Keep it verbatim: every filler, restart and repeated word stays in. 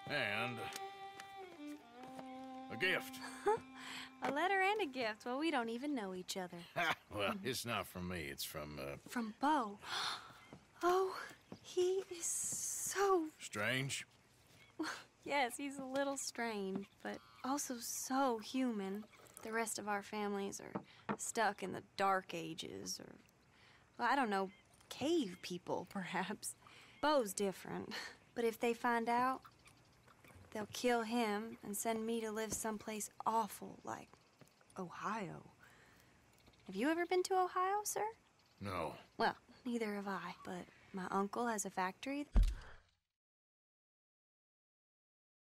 And a gift. A letter and a gift. Well, we don't even know each other. Well, it's not from me. It's from, uh... From Beau. Oh, he is so... Strange? Yes, he's a little strange, but also so human. The rest of our families are stuck in the Dark Ages, or... Well, I don't know, cave people, perhaps. Beau's different. But if they find out, they'll kill him and send me to live someplace awful like Ohio. Have you ever been to Ohio, sir? No. Well, neither have I, but my uncle has a factory.